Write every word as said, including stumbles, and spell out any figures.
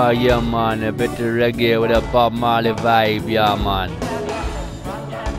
Oh yeah man, a bit of reggae with a Bob Marley vibe, yeah man.